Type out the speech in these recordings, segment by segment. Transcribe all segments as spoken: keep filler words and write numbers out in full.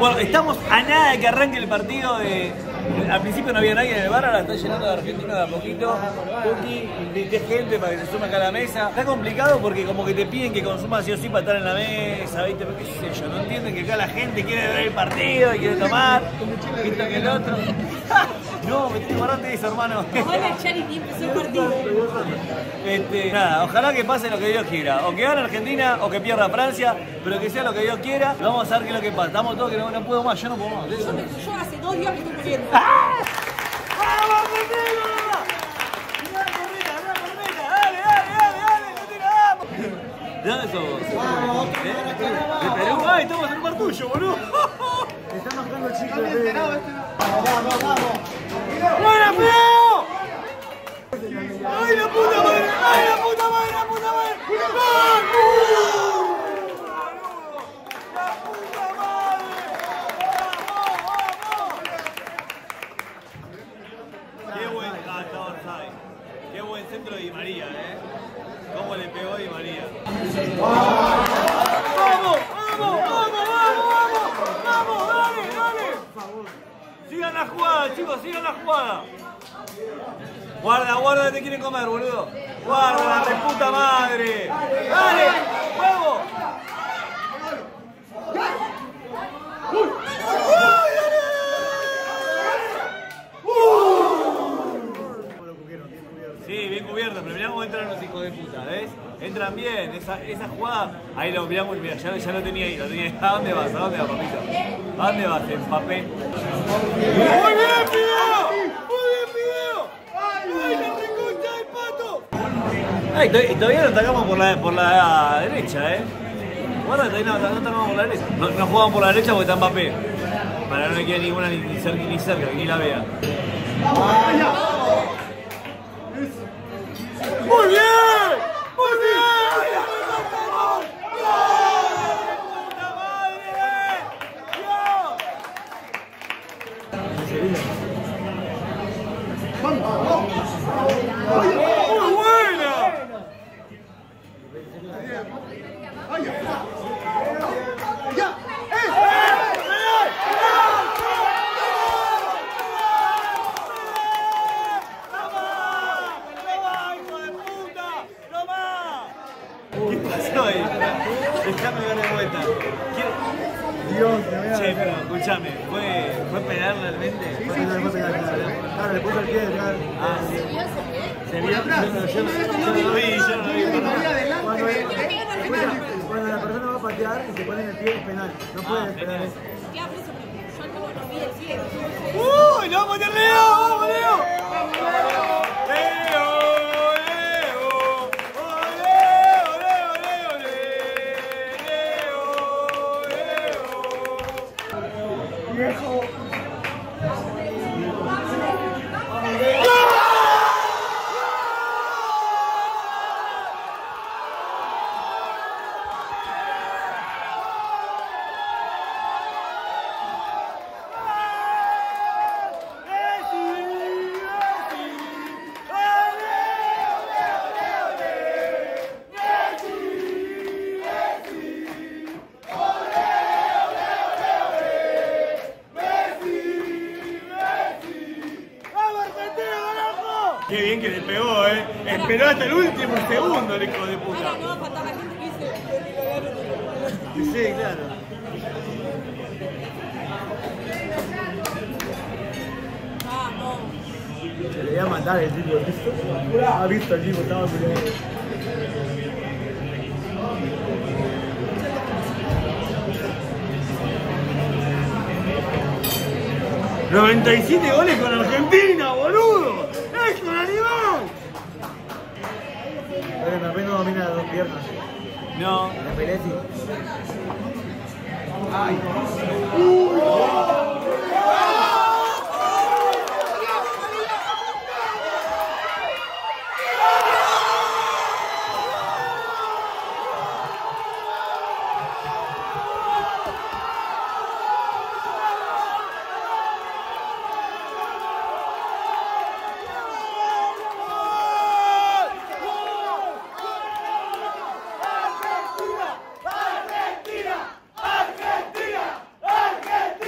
Bueno, estamos a nada de que arranque el partido de... Al principio no había nadie en el bar, ahora está llenando de argentinos de a poquito. Tuki, invité gente para que se sume acá a la mesa. Está complicado porque como que te piden que consumas sí o sí para estar en la mesa, ¿viste? Pero qué sé yo, no entienden que acá la gente quiere ver el partido y quiere tomar. Esto que el otro. No, me estoy guardando eso, hermano. Hola, Charity, empezó el partido. Este, nada, ojalá que pase lo que Dios quiera. O que gane Argentina o que pierda Francia, pero que sea lo que Dios quiera. Vamos a ver qué es lo que pasa. Estamos todos que no, no puedo más, yo no puedo más. Yo, yo hace dos días que estoy muriendo. ¡Ah! ¡Vamos, Argentina! ¡Mirá la corneta, mirá la corneta! ¡Dale, dale, dale, dale! ¡No te ¿de dónde sos vos? ¿Eh? ¿De Perú? ¡Ay, estamos en un bar tuyo, boludo! Estamos jugando chicos de Perú. Vamos, vamos, vamos. ¡Buena, feo! ¡Ay, la puta madre! ¡Ay, la puta madre! ¡La puta madre! ¡Vamos! ¡La puta madre! ¡Vamos, vamos! ¡Qué buen... Ah, está offside. ¡Qué buen centro de Di María, eh! ¿Cómo le pegó Di María? ¡Vamos! ¡Vamos, vamos, vamos, vamos! ¡Vamos, dale, dale! Sigan la jugada, chicos, sigan la jugada. Guarda, guarda, te quieren comer, boludo. Guarda, la reputa madre. Dale, huevo. Sí, bien cubierto, pero mirá cómo entran los hijos de puta, ¿ves? Entran bien, esa, esa jugada, ahí lo miramos, mira, ya, ya lo tenía ahí, lo tenía ahí. ¿A dónde vas? ¿A dónde vas, papito? ¿A dónde vas, Mbappé? ¡Muy bien, Fideo! ¡Muy bien, Fideo! ¡Ay, la reconcha del pato! Ay, to todavía no atacamos por la, por la derecha, ¿eh? Guarda, todavía no, no atacamos por la derecha. No, no jugamos por la derecha porque está Mbappé. Para que no le quede ninguna ni, ni cerca, ni cerca, que ni la vea. ¡Muy bien! ¡Muy bien! ¡Puta madre! ¡Dios! ¡Muy buena! ¿Qué pasó ahí? Déjame ver de vuelta. Dios, me voy a Che, pero escúchame, ¿fue, ¿fue penal realmente? Sí, sí, no le puso penal. Claro, le puso el pie detrás. Ah, sí. ¿Se vio? Yo, no- yo, no- yo no lo vi, yo no lo vi. Cuando, cuando la persona va a patear y se pone en el pie es penal. No puede Ah, esperar eso. Claro, por eso, yo no lo vi del cielo. ¡Uy! ¡No vamos a meter Leo! ¡Vamos, Leo! ¡Leo! ¡Leo! ¡Oh, Leo! ¡Leo, Leo, Leo! ¡Leo! ¡Viejo! Qué bien que le pegó, eh. Esperó hasta el último segundo el hijo de puta. Ahora no va a faltar la gente que dice. Sí, claro. Vamos. Se le iba a matar el tipo, ¿visto? Ha visto el tipo, estaba peleando. noventa y siete goles con Argentina, boludo. ¡Es un animal! Pero Mbappé no domina las dos piernas. No. La pelea sí. Ay. Argentina, Argentina, Argentina.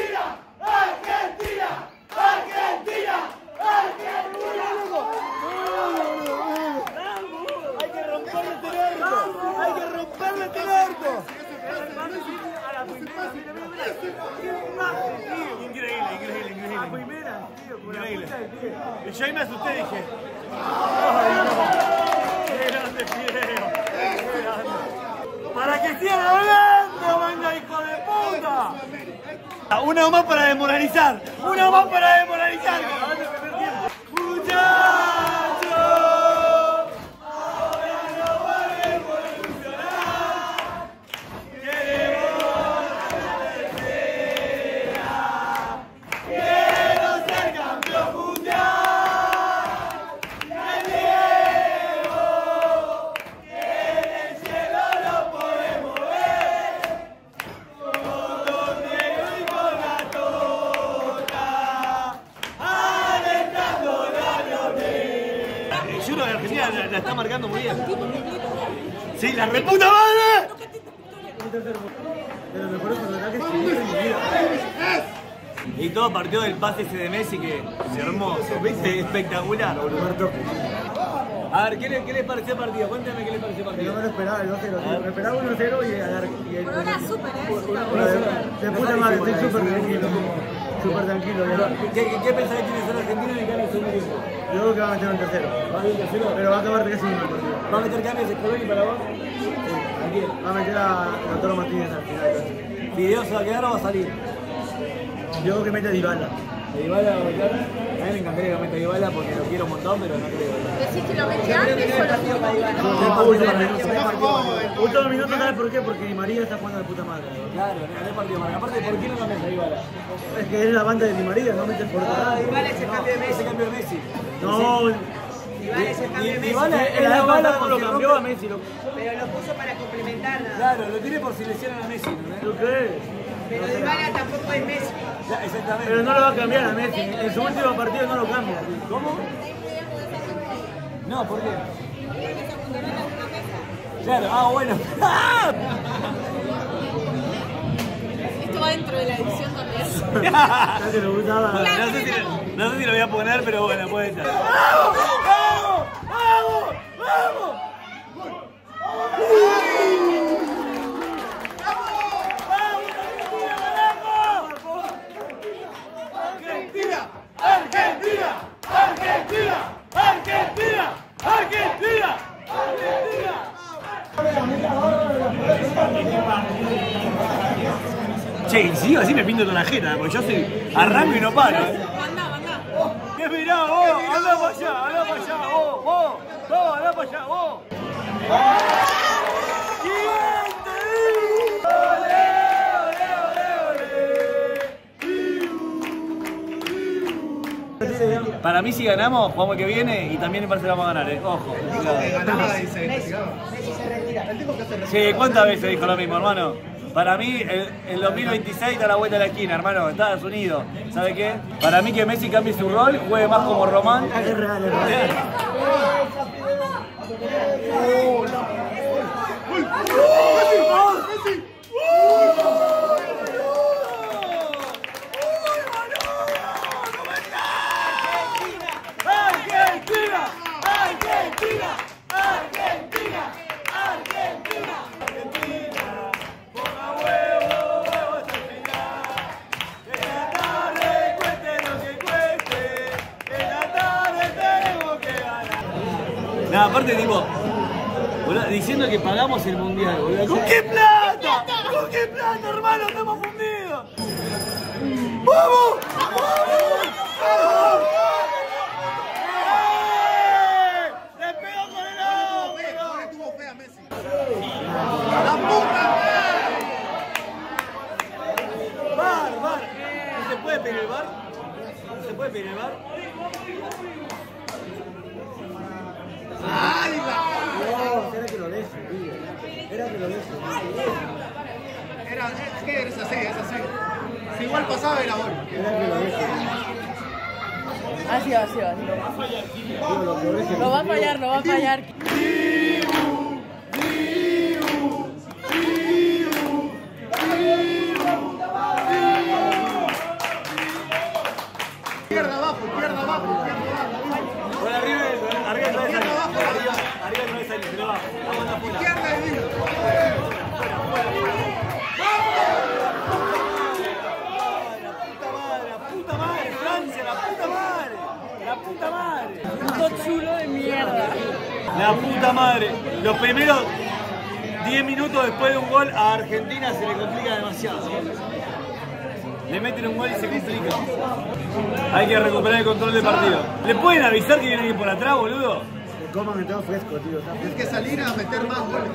partido, con la Increíble. punta del pie. Y yo ahí me asusté y dije, ¡ay no! ¡Qué grande Fideo! ¡Qué grande! ¡Para que siga hablando, venga hijo de puta! Una más para desmoralizar, una más para desmoralizar. ¡Muchachos! Ahora no volvemos a ilusionar. Queremos la tercera. Quiero ser campeón mundial. El Diego, que en el cielo lo podemos ver. Con Don Diego y con la Tota, alentando la Leonel. Yo creo que Argentina la, la está marcando muy bien. Sí, la reputa madre. De los mejores contraataques que he visto en mi vida. Y todo partió del pase ese de Messi que es hermoso, ¿viste? Espectacular, boludo. Muerto. A ver, ¿qué, le, ¿qué les pareció el partido? Cuéntame qué les pareció el Que no partido. me lo esperaba el dos cero. Me esperaba uno cero y el y el Pero era súper, ¿eh? Súper. Bueno, de, de puta madre, estoy súper tranquilo. Súper tranquilo. Ya. ¿Qué, qué, qué pensás que tiene que ser Argentina y gana el segundo tiempo? Yo creo que va a meter un tercero. ¿Va a meter tercero? Pero va a acabar tres uno el partido. ¿Va a meter cambios Scaloni para vos? ¿A quién? Va a meter a Lautaro Martínez al final. ¿Fideo se va a quedar o va a salir? Yo creo que mete a Dybala. ¿A Dybala va a meter? A mí me encantaría que meta a Dybala porque lo quiero un montón, pero no creo. ¿Decís que lo mete antes o lo mete para No, último minuto. Último minuto, ¿sabes por qué? Porque Di María está jugando de puta madre. Claro, no es partido más. Aparte, ¿por qué no lo mete a Dybala? Es que es la banda de Di María, no mete el Ah, portero. Dybala es el cambio de Messi. Ese cambio de Messi. No, Dybala es el cambio de Messi. Dybala es en la la época bala lo porque cambió a Messi. Lo, Pero lo puso para complementar nada. Claro, lo tiene por si lesionan a Messi, ¿no? ¿Lo crees? Pero Dybala tampoco es Messi. Ya, exactamente. Pero no lo va a cambiar a Messi. En su último partido no lo cambia. ¿Cómo? No, ¿por qué? Claro, ah, bueno. Esto va dentro de la edición también. Ya que lo usaba. No sé, si, no sé si lo voy a poner, pero bueno, puede estar. ¡Vamos! ¡Vamos! ¡Vamos! ¡Vamos! ¡Argentina! ¡Argentina! ¡Argentina! ¡Argentina! ¡Argentina! ¡Argentina! Che, y si así me pinto toda la jeta, porque yo soy arranco y no paro. ¿eh? Manda, manda. ¿Qué mirá vos? Anda para allá, anda para allá, vos, vos, vos, anda para allá, vos. ¡Gigante! ¡Olé, olé, olé, olé! Para mí si ganamos, jugamos el que viene y también en Barcelona vamos a ganar, eh. Ojo. Sí, ¿cuántas veces dijo lo mismo, hermano? Para mí, el, el dos mil veintiséis está a la vuelta de la esquina, hermano, Estados Unidos. ¿Sabe qué? Para mí que Messi cambie su rol, juegue más como Román. Es real, es real. ¡Argentina! ¡Argentina! ¡Argentina! ¡Argentina! ¡Argentina! ¡Ponga huevo, huevo hasta el final! ¡Que la tarde cueste lo que cueste! ¡Que la tarde tenemos que ganar! Nada, aparte tipo, boludo, diciendo que pagamos el mundial, boludo. ¿Con qué plata? ¿Con qué plata, hermano? Estamos fundidos. ¡Vamos! ¡Vamos! ¡Vamos! ¡Bar, bar! ¿No se puede pedir el bar? ¿No se puede pedir el bar? No, era que lo deje, tío. Era que lo deje. Era, es que es así, es así. Si igual pasaba era gol. Era que lo deje. Así va, así va. Tío, lo que lo deje. Lo va a fallar, lo va a fallar. Izquierda abajo, izquierda abajo, izquierda abajo. Bueno, arriba, arriba otra vez ahí. Arriba, arriba otra vez ahí, se le va. Vamos a la puta. Izquierda y digo. La puta madre, la puta madre, Francia, la puta madre. La puta madre. Los primeros diez minutos después de un gol a Argentina se le complica demasiado. Le meten un gol y se complica. Hay que recuperar el control del partido. ¿Le pueden avisar que viene alguien por atrás, boludo? Que coman que todo fresco, tío. Es que salir a meter más goles.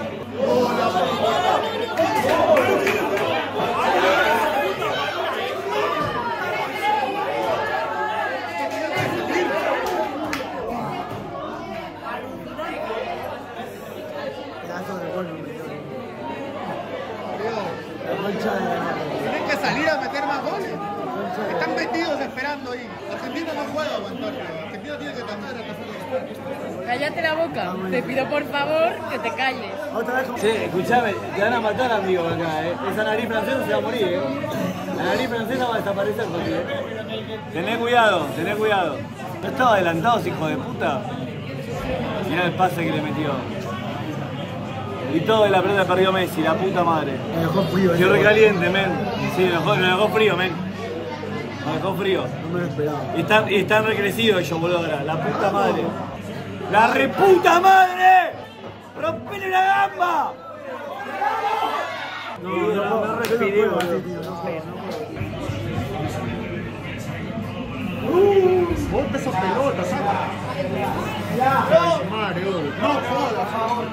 Pedazo de gol, hombre. La concha de la... Tienen que salir a meter más goles. Están metidos esperando ahí. Argentina no puede aguantar. Argentina tiene que cambiar hasta fuera. Cállate la boca. Te pido por favor que te calles. Otra vez como... Sí, escuchame, te van a matar, amigo, acá, eh. Esa nariz francesa se va a morir, eh. La nariz francesa va a desaparecer, porque, eh. Tené cuidado, tené cuidado. ¿No estaba adelantados, hijo de puta? Mirá el pase que le metió. Y todo de la pelota perdió Messi, la puta madre. Me dejó frío. Qué recaliente, men. Sí, me dejó, me dejó frío, men. Me dejó frío. No me lo esperaba. Y están, y están recrecidos ellos, boludo, ahora. La puta madre. ¡La reputa madre! ¡Rompele la gamba! No, no, no, no, no respiré, boludo. No puedo, no Uh, bota esa pelota, saca. Mario, no jodas.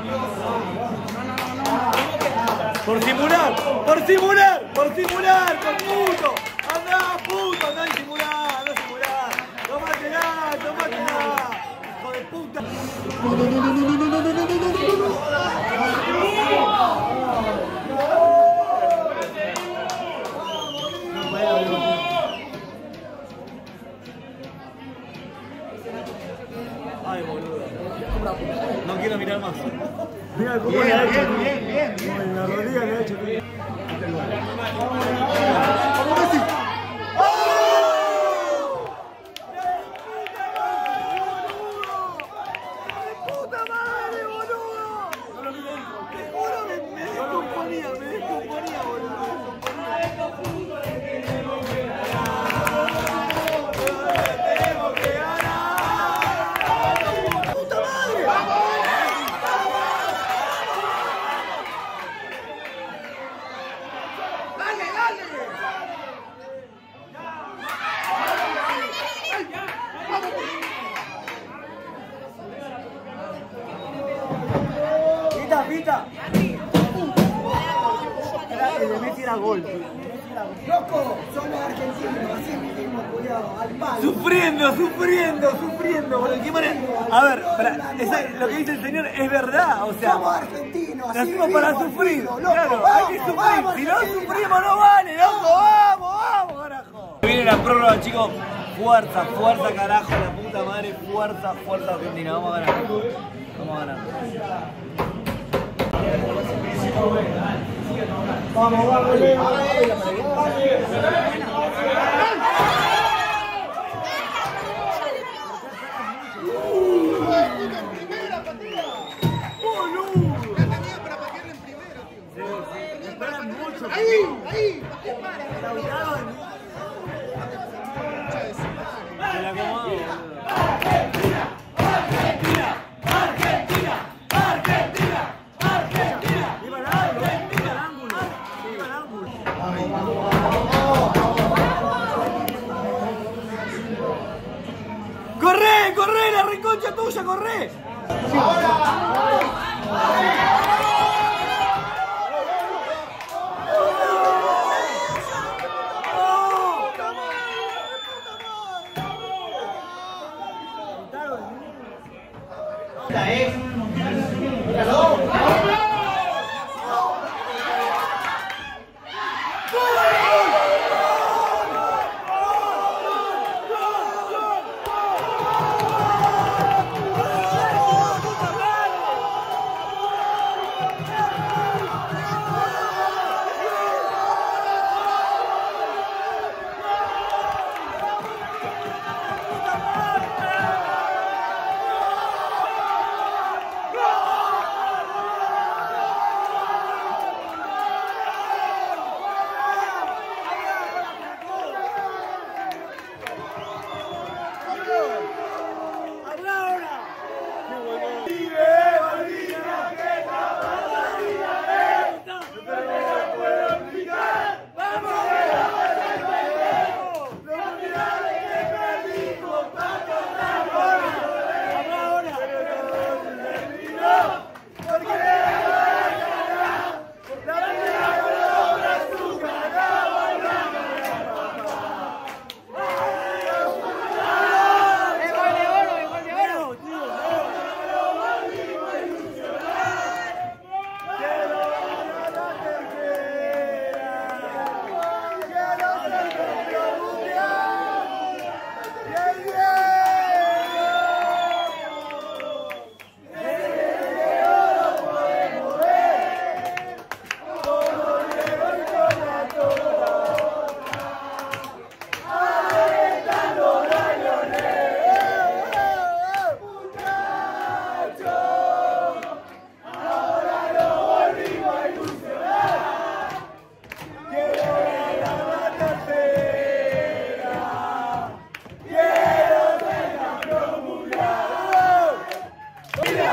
Por simular, por simular, por simular, por puto. Andá, puto, andá a simular, andá a simular. Tómatela, tómatela. Hijo de puta. No, no, no, no, no, no, no, no, no, no, Ay, boludo. No quiero mirar más. Mira cómo Bien, le ha hecho. bien, bien, bien, bien. Como en la rodilla le ha hecho. ¡Vamos, Messi! ¡Puta madre, boludo! Te juro que me descomponía, me descomponía, boludo. Tenemos que ganar. ¡Puta madre! ¡Dale, dale! ¡Pita, pita! Era que de Messi era gol, tío. ¡Loco! Somos argentinos, así mismo, culiado, al palo. Sufriendo, sufriendo, sufriendo, boludo. ¿Qué manera? A ver, para, esa- lo que dice el señor es verdad, o sea. Somos argentinos, así Nacimos para vivimos, sufrir, tío, loco, claro, vamos, hay que sufrir, vamos, si no Argentina. sufrimos no vale, loco, vamos, vamos, carajo. Viene la prórroga, chicos, fuerza, fuerza, carajo, la puta madre, fuerza, fuerza Argentina, vamos a ganar, vamos a ganar. Vamos, vamos, Leo. ¡Primera patada! ¡Boludo! Ya tenía para patearle en primera, tío. Esperan mucho. ¡Ahí! ¡Ahí! Lauraron. Concha de su madre. Se la acomodó, boludo. Iba al ángulo, iba al ángulo. Iba al ángulo. ¡Corre, corre, la reconcha tuya, corre!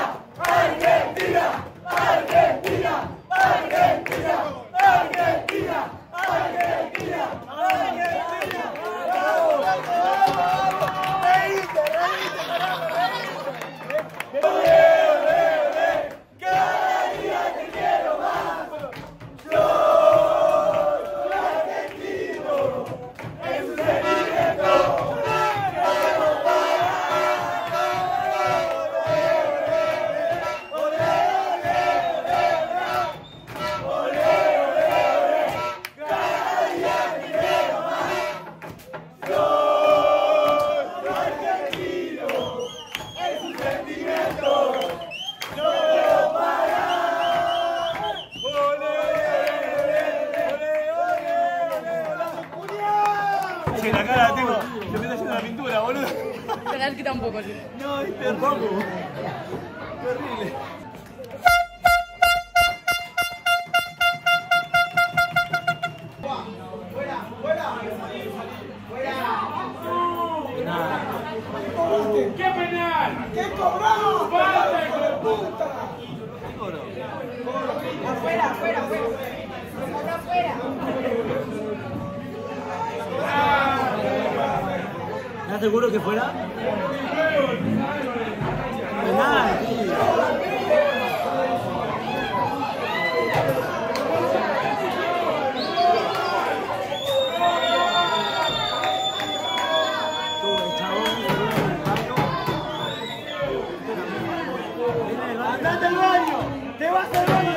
Sí, la cara la tengo. Se me está yendo la pintura, boludo. Te la has quitado un poco, sí. No, es terrible. Terrible. ¡Qué penal! ¡Qué cobrado! ¡Falta, hijo de puta! ¿Qué cobró? ¡Afuera, afuera, afuera! ¡Afuera! ¿Estás seguro que fuera? Penal, tío. ¡Andate al baño! ¡Te vas al baño!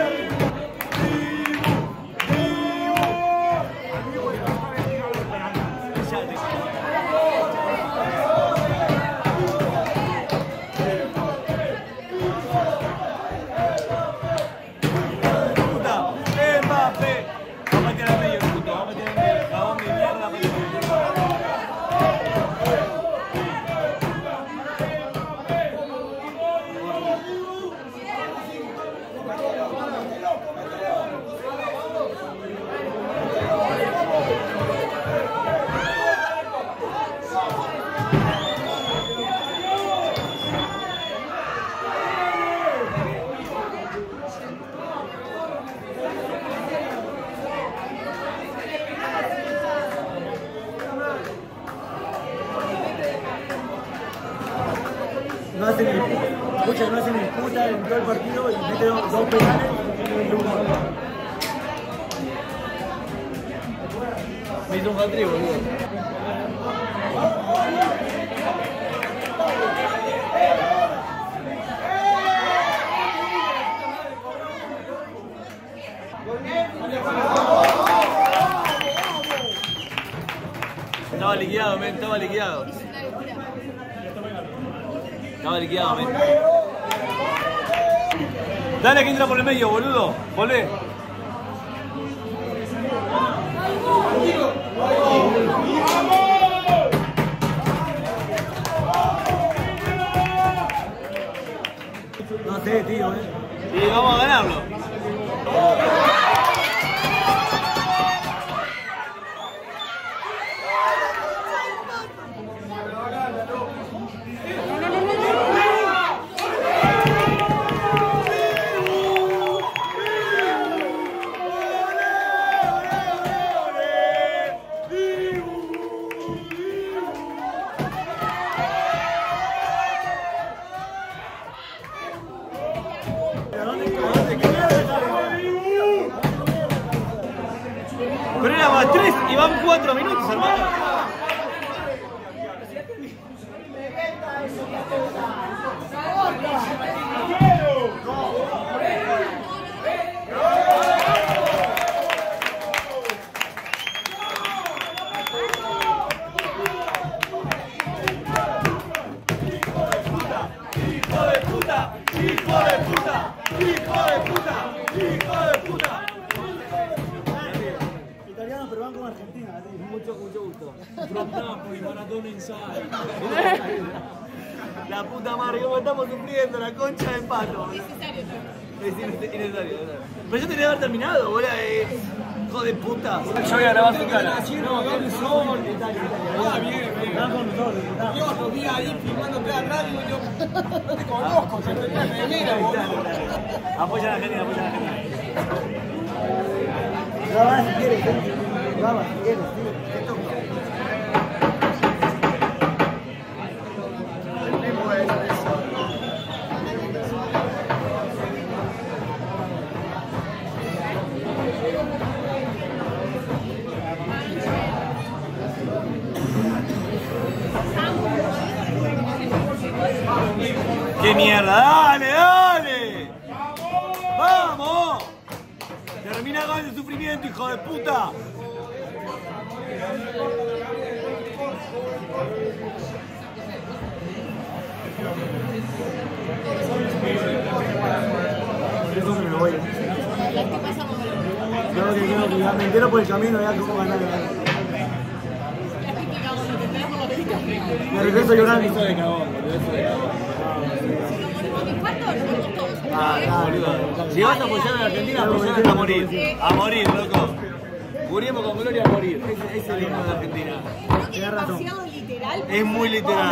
No hacen ni puta, no hacen ni puta en todo el partido y meten dos, dos penales y un gol. Me hizo un hat-trick, boludo. Estaba liquidado, men, estaba liquidado. Estaba liquidado, men. Dale que entra por el medio, boludo. Volvé. No sé, tío, eh. Y vamos a ganarlo. Pero era más tres y van cuatro minutos, hermano. ¡Hijo de puta! ¡Hijo de puta! ¡Hijo de puta! ¡Hijo de puta! Italiano, pero van con Argentina, tío. Mucho, mucho gusto. From Napoli, Maradona inside. La puta madre, cómo estamos sufriendo, la concha de pato. Necesario. Es innecesario. Pero yo tenía que haber terminado, boludo. Eh. hijo de puta. Yo voy a grabar su cara. No, no, sol. Ah, bien, bien. Yo lo vi ahí filmando cada radio, yo no te conozco, se me mira, boludo. Apoya a la Argentina, apoya a la Argentina. Graba si quieres, graba si quieres, tío. ¡Qué mierda! ¡Dale, dale! ¡Vamos! Termina con el sufrimiento, hijo de puta. Eso se me voy. Yo que quiero que ya me entero por el camino ya cómo ganar. Me regreso llorando. Eso de cagón, boludo, eso de cagón. Ah, no, boludo. Si vas a apoyar a la Argentina, apoyar hasta morir. A morir, loco. Murimos con gloria a morir. Ese es el himno de Argentina. Creo que es demasiado literal. Es muy literal.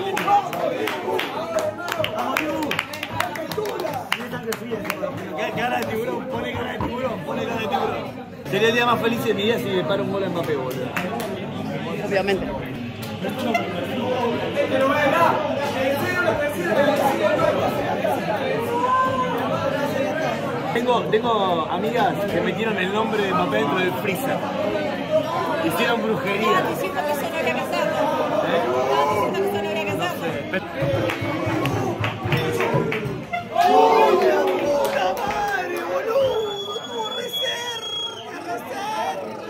Cara de tiburón, pone cara de tiburón, pone cara de tiburón. Sería el día más feliz de mi vida si le paro un gol a Mbappé, boludo. Obviamente. Tengo, tengo amigas que metieron el nombre de Mbappé dentro del freezer. Hicieron brujería. Estaba diciendo que eso no era casado. Estaba diciendo que eso no era casado. ¡Oye, puta madre, boludo! ¡Tuvo reser! ¡Reser!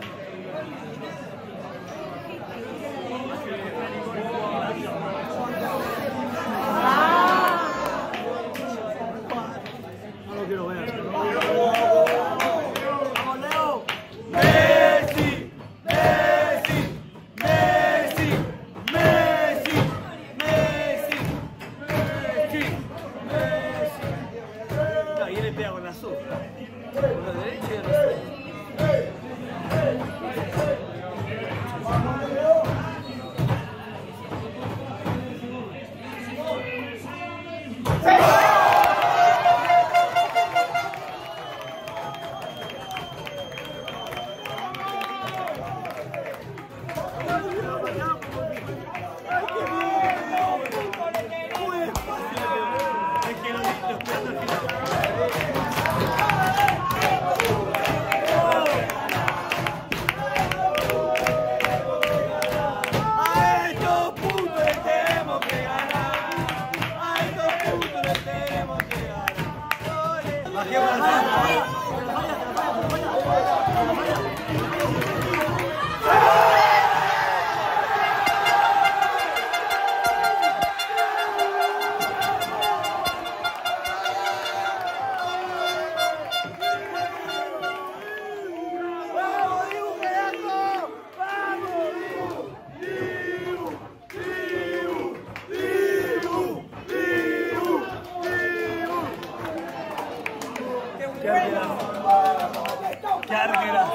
No lo quiero ver. ¡Vamos, Leo! Messi, Messi, Messi, Messi, Messi, Messi, Messi. No, y él le pega con la azul. Con la derecha y la azul. A estos puntos les tenemos que ganar. A estos puntos les tenemos que ganar. Bajemos la sala. ¡Qué arquera!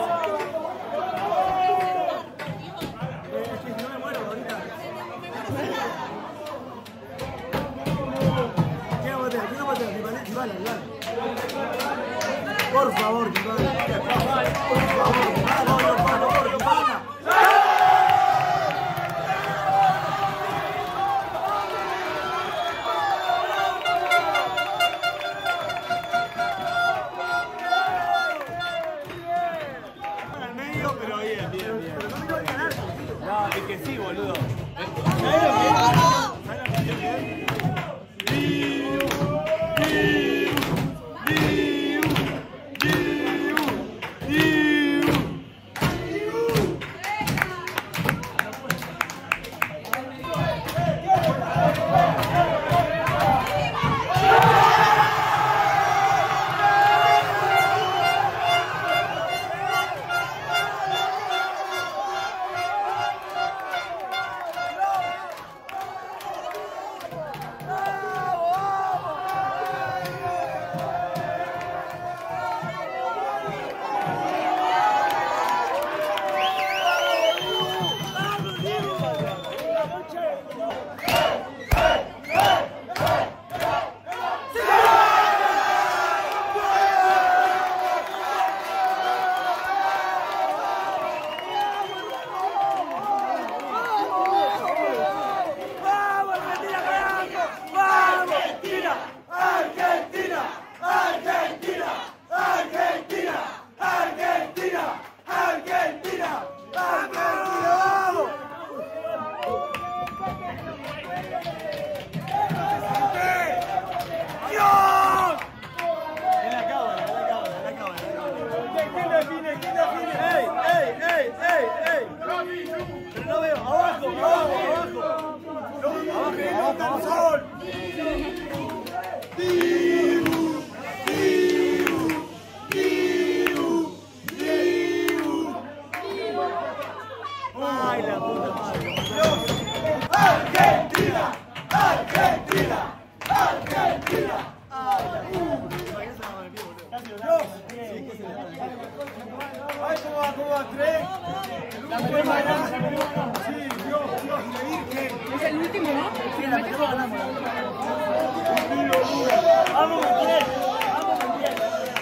Es que si no me muero ahorita. ¿Quién no patea? ¿Quién no patea? Dybala, Dybala, Dybala. Por favor, Dybala. Por favor, Dybala, por favor, Dybala. Al medio, pero bien, bien, bien. Pero no me tengo que ganar. No, es que sí, boludo. Es el último, ¿no? Sí, la tenemos ganando. Vamos, Miguel. Vamos, Miguel.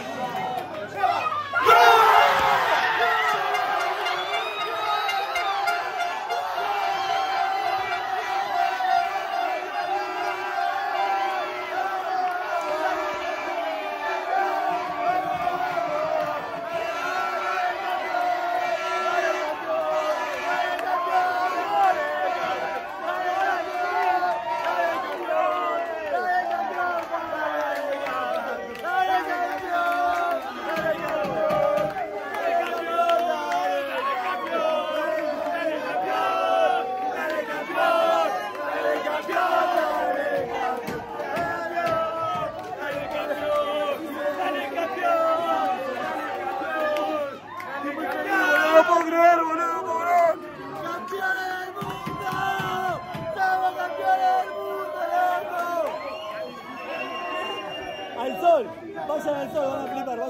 No puedo creer, boludo, no puedo creer. ¡Campeones del mundo! ¡Somos campeones del mundo, loco! Al sol, vayan al sol, van a flipar.